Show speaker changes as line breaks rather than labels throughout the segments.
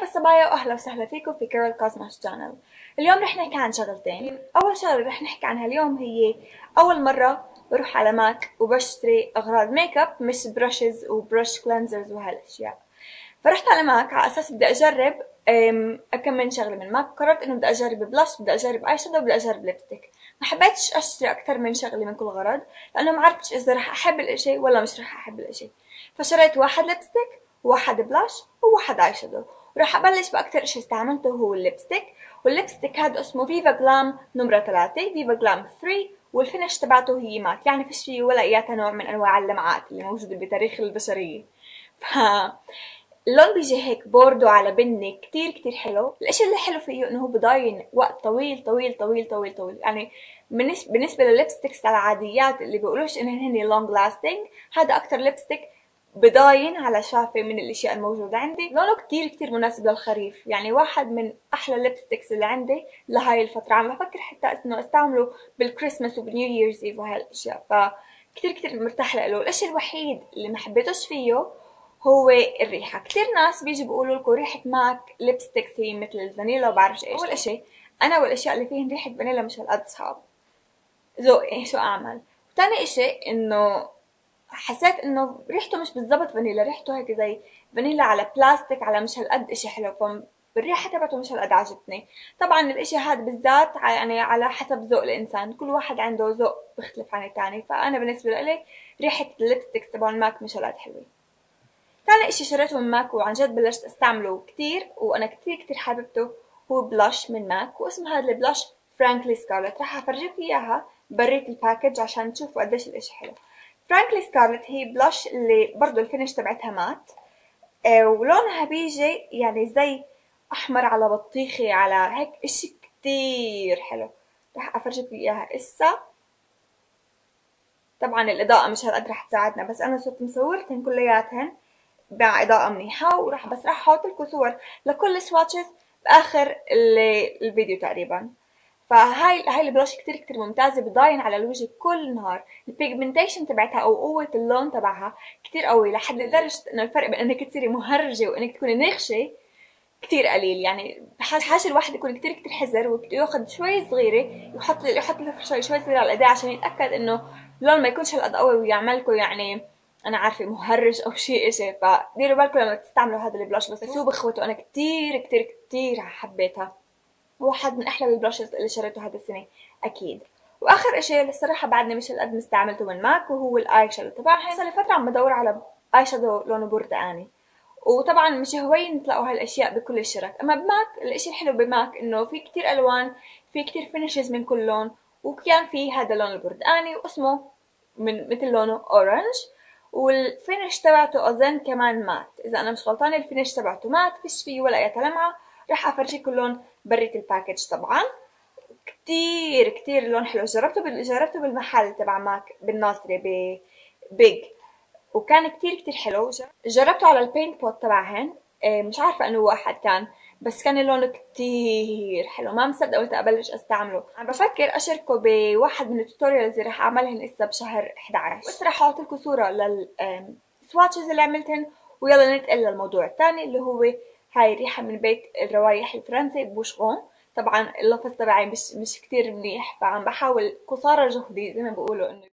الصبايا واهلا وسهلا فيكم في كيرل كوزموس شانل. اليوم رح نحكي عن شغلتين. اول شغله رح نحكي عنها اليوم هي اول مره بروح على ماك وبشتري اغراض ميك اب، مش برشز وبرش كلينزرز وهالاشياء. فرحت على ماك على اساس بدي اجرب كم من شغله من ماك. قررت انه بدي اجرب بلاش، بدي اجرب اي شادو، بدي اجرب ليبستيك. ما حبيتش اشتري اكثر من شغله من كل غرض لانه ما عرفتش اذا رح احب الاشي ولا مش رح احب الاشي. فشريت واحد ليبستيك وواحد بلاش وواحد اي شادو. وراح ابلش باكثر اشي استعملته هو الليبستيك. والليبستيك هذا اسمه فيفا جلام نمرة 3، فيفا جلام 3، والفينش تبعته هي مات، يعني فيش فيه ولا اياتها نوع من انواع اللمعات اللي موجودة بتاريخ البشرية. ف اللون بيجي هيك بوردو على بني، كتير كتير حلو. الاشي اللي حلو فيه انه هو بضاين وقت طويل طويل طويل طويل طويل، يعني بالنسبة للليبستيكس العاديات اللي بيقولوش انهن هني لونج لاستنج، هذا اكتر ليبستيك بضاين على شافة من الاشياء الموجودة عندي. لونه كتير كتير مناسب للخريف، يعني واحد من احلى الليبستيكس اللي عندي لهاي الفترة. عم بفكر حتى انه استعمله بالكريسماس وبنيو ييرز ايف وهاي الاشياء، فكتير كتير مرتاح له. الاشي الوحيد اللي ما حبيتوش فيه هو الريحة. كتير ناس بيجي بيقولوا لكم ريحة ماك ليبستيكس هي مثل الفانيلا وبعرفش ايش. اول اشي انا والاشياء اللي فيهن ريحة فانيلا مش هالقد صحاب ذوقي، شو اعمل. تاني اشي انه حسيت انه ريحته مش بالضبط فانيلا، ريحته هيك زي فانيلا على بلاستيك، على مش هالقد اشي حلو. بالريحة تبعته مش هالقد عجبتني. طبعا الاشي هذا بالذات يعني على حسب ذوق الانسان، كل واحد عنده ذوق بيختلف عن التاني. فانا بالنسبة لي ريحة الليبستيك تبع الماك مش هالقد حلوة. ثاني اشي شريته من ماك وعن جد بلشت استعمله كتير وانا كتير كتير حاببته هو بلاش من ماك، واسمه هذا البلاش فرانكلي سكارلت. راح افرجيك اياها بريت الباكج عشان تشوفوا قديش الاشي حلو. فرانكلي سكارلت هي بلاش اللي برضو الفينش تبعتها مات، ولونها بيجي يعني زي احمر على بطيخي على هيك اشي كتير حلو. راح افرجيك اياها اسا. طبعا الاضاءة مش هالقد راح تساعدنا، بس انا صرت مصورتهن كلياتهن مع اضاءة منيحة، بس راح احط لكم صور لكل سواتشز باخر الفيديو تقريبا. فهاي البلاش كتير كتير ممتازة، بضاين على الوجه كل نهار. البيجمنتيشن تبعتها او قوة اللون تبعها كتير قوي، لحد لدرجة انه الفرق بين انك تصيري مهرجة وانك تكوني نغشة كتير قليل. يعني حاجة الواحد يكون كتير كتير حذر وياخد شوي صغيرة، يحط له شوي صغيرة على الايدين عشان يتأكد انه اللون ما يكونش هالقد قوي ويعملكوا يعني انا عارفة مهرج او شيء اشي. فديروا بالكم لما تستعملوا هذا البلاش. بس هو بخوته انا كتير كتير كتير حبيتها، واحد من احلى البراشز اللي شريته هذا السنة اكيد. واخر اشي اللي الصراحة بعدني مش هالقد استعملته من ماك وهو الاي شادو تبعها. صار لي فترة عم بدور على اي شادو لونه برتقاني، وطبعا مش هوين تلاقوا هالاشياء بكل الشرك. اما بماك الاشي الحلو بماك انه في كتير الوان، في كتير فينيشز من كل لون. وكان في هذا اللون البرتقاني واسمه من مثل لونه اورنج، والفينش تبعته اظن كمان مات، اذا انا مش غلطانه الفينش تبعته مات، فيش فيه ولا اي لمعه. راح افرجيكم اللون بريت الباكج. طبعا كتير كتير لون حلو. جربته بالمحل تبع ماك بالناصري بيج، وكان كتير كتير حلو. جربته على البينت بوت تبعهن، مش عارفة انه واحد كان، بس كان لونه كتير حلو. ما مصدقة قلت ابلش استعمله. عم بفكر اشاركه بواحد من التوتوريالز اللي رح اعملهن اسا بشهر 11، بس رح احط لكم صورة للسواتشز اللي عملتهن. ويلا ننتقل للموضوع الثاني اللي هو هاي ريحة من بيت الروايح الفرنسي بوشغون. طبعا اللفظ تبعي مش كتير منيح، فعم بحاول قصارى جهدي زي ما بيقولوا انه.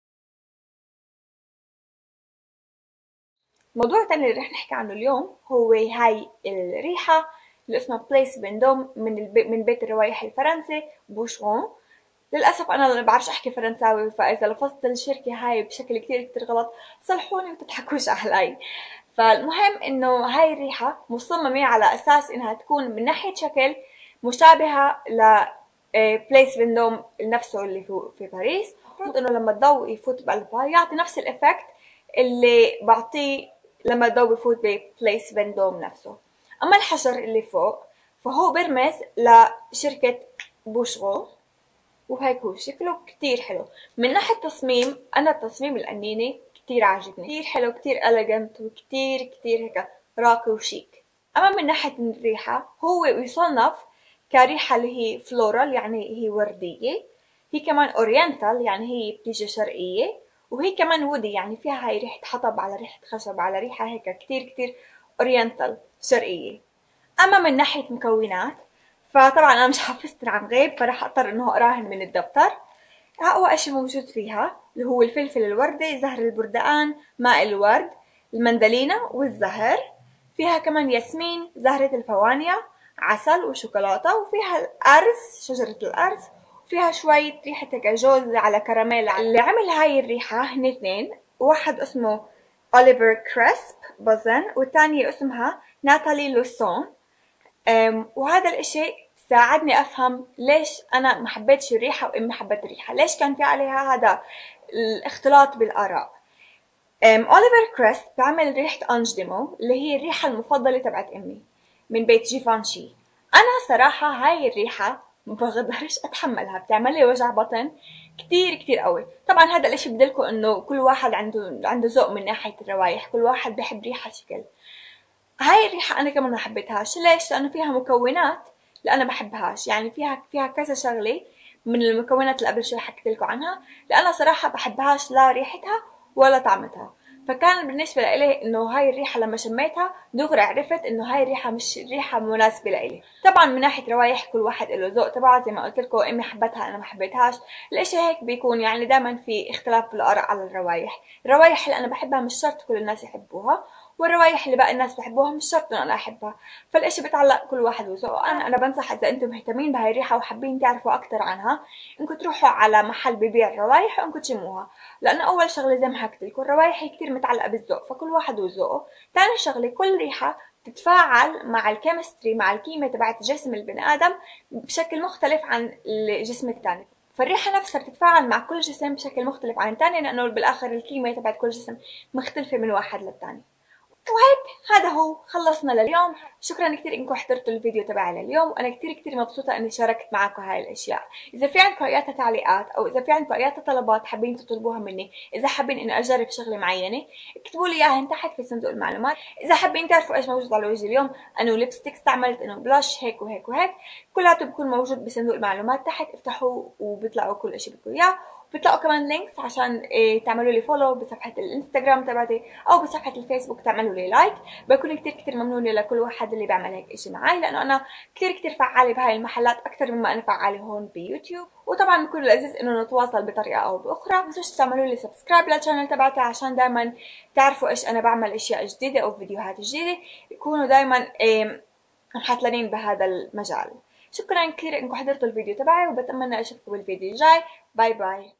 الموضوع الثاني اللي رح نحكي عنه اليوم هو هاي الريحة اللي اسمها بليس فيندوم من بيت الروايح الفرنسي بوشغون. للأسف أنا ما بعرفش أحكي فرنساوي، فإذا لفظت الشركة هاي بشكل كتير كتير غلط صلحوني وتضحكوش علي. فالمهم إنه هاي الريحة مصممة على أساس إنها تكون من ناحية شكل مشابهة ل بليس فيندوم نفسه اللي في باريس. المفروض إنه لما الضوء يفوت بقلبها يعطي نفس الإفكت اللي بعطيه لما الضوء بفوت ببليس فيندوم نفسه. اما الحجر اللي فوق فهو برمز لشركة بوشغو، وهيك هو شكله كتير حلو. من ناحية تصميم انا التصميم القنينة كتير عاجبني، كتير حلو، كتير اليجنت، وكتير كتير هيك راقي وشيك. اما من ناحية الريحة هو يصنف كريحة اللي هي فلورال، يعني هي وردية. هي كمان اورينتال، يعني هي بتيجي شرقية. وهي كمان وودي، يعني فيها هاي ريحة حطب على ريحة خشب على ريحة هيك كتير كتير اورينتال شرقية. اما من ناحية مكونات، فطبعا انا مش حافظتها عن غيب، فراح اضطر انه اقراهن من الدفتر. اقوى اشي موجود فيها اللي هو الفلفل الوردي، زهر البردقان، ماء الورد، المندلينا والزهر. فيها كمان ياسمين، زهرة الفوانيا، عسل وشوكولاتة، وفيها الأرز، شجرة الأرز، وفيها شوية ريحة هيك جوز على كراميل. اللي عمل هاي الريحة هن اثنين، واحد اسمه أوليفر كريسب بظن، والتانية اسمها ناتالي لوسون. وهذا الاشي ساعدني افهم ليش انا ما حبيتش الريحة وامي حبت الريحة، ليش كان في عليها هذا الاختلاط بالاراء. اوليفر كريست بعمل ريحة انجديمو اللي هي الريحة المفضلة تبعت امي من بيت جيفانشي. انا صراحة هاي الريحة ما بقدرش اتحملها، بتعمل لي وجع بطن كتير كتير قوي. طبعا هذا الاشي بدلكم انه كل واحد عنده ذوق من ناحية الروايح، كل واحد بحب ريحة شكل. هاي الريحة أنا كمان ما حبيتهاش. ليش؟ لأنه فيها مكونات اللي أنا بحبهاش، يعني فيها كذا شغلة من المكونات اللي قبل شوي حكيت لكم عنها اللي أنا صراحة بحبهاش، لا ريحتها ولا طعمتها. فكان بالنسبة لإلي إنه هاي الريحة لما شميتها دغري عرفت إنه هاي الريحة مش ريحة مناسبة لإلي. طبعا من ناحية روايح كل واحد له ذوق تبعه، زي ما قلت لكم أمي حبتها أنا ما حبيتهاش. الإشي هيك بيكون، يعني دائما في اختلاف بالآراء على الروايح. الروايح اللي أنا بحبها مش شرط كل الناس يحبوها، والروايح اللي باقي الناس بحبوها مش شرط انه انا احبها. فالاشي بتعلق كل واحد وذوقه. انا بنصح اذا انتم مهتمين بهاي الريحه وحابين تعرفوا اكثر عنها، انكم تروحوا على محل ببيع روايح وانكم تشموها. لانه اول شغله زي ما حكيت لكم الروايح هي كثير متعلقه بالذوق، فكل واحد وذوقه. ثاني شغله كل ريحه تتفاعل مع الكيمستري، مع الكيمياء تبعت جسم البني ادم بشكل مختلف عن الجسم الثاني. فالريحة نفسها بتتفاعل مع كل جسم بشكل مختلف عن الثاني، لأنه بالآخر الكيمياء تبعت كل جسم مختلفة من واحد للثاني. وهيك هذا هو خلصنا لليوم. شكرا كثير انكم حضرتوا الفيديو تبعي لليوم، وانا كثير مبسوطه اني شاركت معكم هاي الاشياء. اذا في عندكم اي تعليقات او اذا في عندكم اي طلبات حابين تطلبوها مني، اذا حابين اني اجرب شغله معينه اكتبوا لي اياها تحت في صندوق المعلومات. اذا حابين تعرفوا ايش موجود على وجهي اليوم، انه ليبستيك استعملت، انه بلاش هيك وهيك وهيك، كلها بكون موجود بصندوق المعلومات تحت. افتحوا وبيطلعوا كل شيء بدكم اياه. بتلاقوا كمان لينكس عشان تعملوا لي فولو بصفحة الانستغرام تبعتي او بصفحة الفيسبوك تعملوا لي لايك. بكون كتير ممنونة لكل واحد اللي بيعمل هيك اشي معي، لانه انا كتير فعالة بهاي المحلات اكثر مما انا فعالة هون بيوتيوب. وطبعا بكون لذيذ انه نتواصل بطريقة او باخرى. ما تنسوش تعملوا لي سبسكرايب للشانل تبعتي عشان دايما تعرفوا ايش انا بعمل، اشياء جديدة او فيديوهات جديدة، يكونوا دايما محتلين بهذا المجال. شكرا كثير انكم حضرتوا الفيديو تبعي، وبتمنى اشوفكم بالفيديو الجاي. باي باي.